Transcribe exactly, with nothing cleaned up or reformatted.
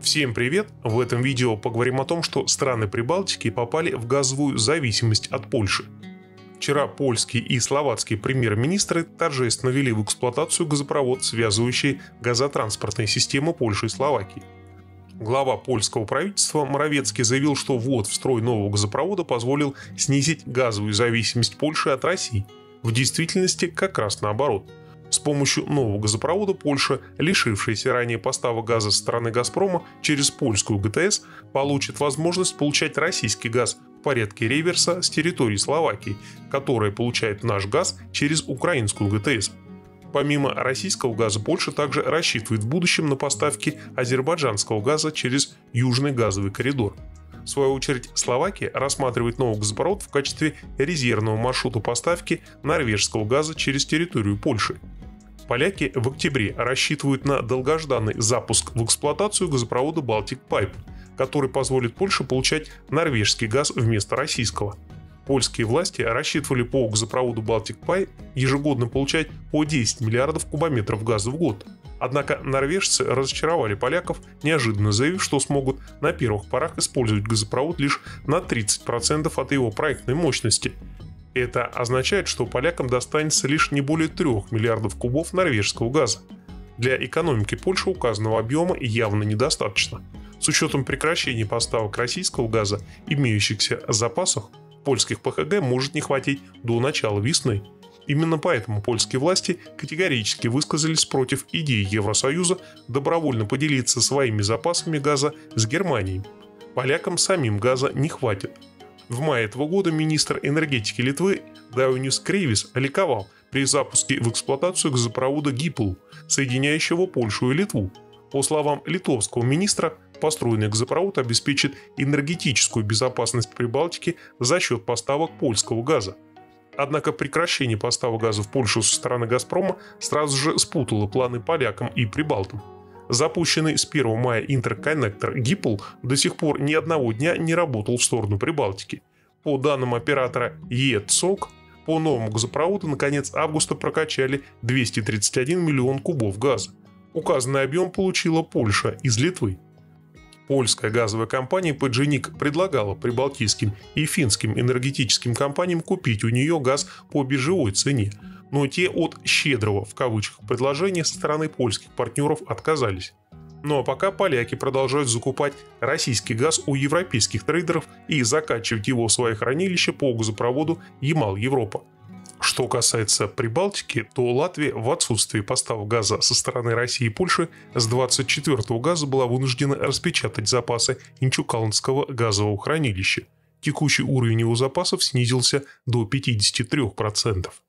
Всем привет! В этом видео поговорим о том, что страны Прибалтики попали в газовую зависимость от Польши. Вчера польские и словацкие премьер-министры торжественно ввели в эксплуатацию газопровод, связывающий газотранспортные системы Польши и Словакии. Глава польского правительства Моровецкий заявил, что ввод в строй нового газопровода позволил снизить газовую зависимость Польши от России. В действительности как раз наоборот. С помощью нового газопровода Польша, лишившаяся ранее поставок газа со стороны «Газпрома» через польскую ГТС, получит возможность получать российский газ в порядке реверса с территории Словакии, которая получает наш газ через украинскую ГТС. Помимо российского газа, Польша также рассчитывает в будущем на поставки азербайджанского газа через Южный газовый коридор. В свою очередь, Словакия рассматривает новый газопровод в качестве резервного маршрута поставки норвежского газа через территорию Польши. Поляки в октябре рассчитывают на долгожданный запуск в эксплуатацию газопровода Baltic Pipe, который позволит Польше получать норвежский газ вместо российского. Польские власти рассчитывали по газопроводу Baltic Pipe ежегодно получать по десять миллиардов кубометров газа в год. Однако норвежцы разочаровали поляков, неожиданно заявив, что смогут на первых порах использовать газопровод лишь на тридцать процентов от его проектной мощности. Это означает, что полякам достанется лишь не более трёх миллиардов кубов норвежского газа. Для экономики Польши указанного объема явно недостаточно. С учетом прекращения поставок российского газа, имеющихся запасах, польских ПХГ может не хватить до начала весны. Именно поэтому польские власти категорически высказались против идеи Евросоюза добровольно поделиться своими запасами газа с Германией. Полякам самим газа не хватит. В мае этого года министр энергетики Литвы Дауnis Кreivis ликовал при запуске в эксплуатацию газопровода Гипл, соединяющего Польшу и Литву. По словам литовского министра, построенный газопровод обеспечит энергетическую безопасность Прибалтики за счет поставок польского газа. Однако прекращение поставок газа в Польшу со стороны «Газпрома» сразу же спутало планы полякам и прибалтам. Запущенный с первого мая интерконнектор Гипл до сих пор ни одного дня не работал в сторону Прибалтики. По данным оператора ЕЦОК, по новому газопроводу на конец августа прокачали двести тридцать один миллион кубов газа. Указанный объем получила Польша из Литвы. Польская газовая компания пэ джи эн и си предлагала прибалтийским и финским энергетическим компаниям купить у нее газ по биржевой цене, но те от «щедрого» в кавычках предложения со стороны польских партнеров отказались. Ну а пока поляки продолжают закупать российский газ у европейских трейдеров и закачивать его в свои хранилища по газопроводу Ямал-Европа. Что касается Прибалтики, то Латвия в отсутствии поставок газа со стороны России и Польши с двадцать четвёртого газа была вынуждена распечатать запасы Инчукалнского газового хранилища. Текущий уровень его запасов снизился до пятидесяти трёх процентов.